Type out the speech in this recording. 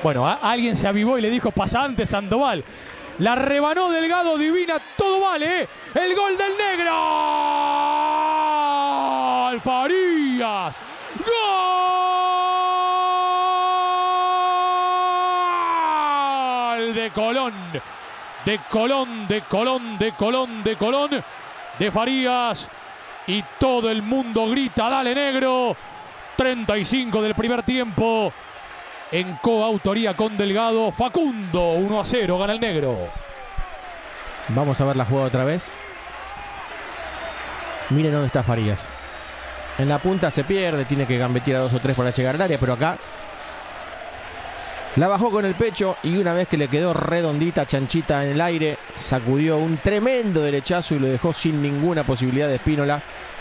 Bueno, alguien se avivó y le dijo, pasa antes Sandoval. La rebanó Delgado, divina, todo vale, ¿eh? El gol del negro. Farías. ¡Gol! De Colón. De Colón, de Colón, de Colón, de Colón. De Farías. Y todo el mundo grita, dale negro. 35 del primer tiempo. En coautoría con Delgado. Facundo, 1-0, gana el negro. Vamos a ver la jugada otra vez. Miren dónde está Farías. En la punta se pierde, tiene que gambetear a 2 o 3 para llegar al área, pero acá la bajó con el pecho y una vez que le quedó redondita, chanchita en el aire, sacudió un tremendo derechazo y lo dejó sin ninguna posibilidad de Spínola.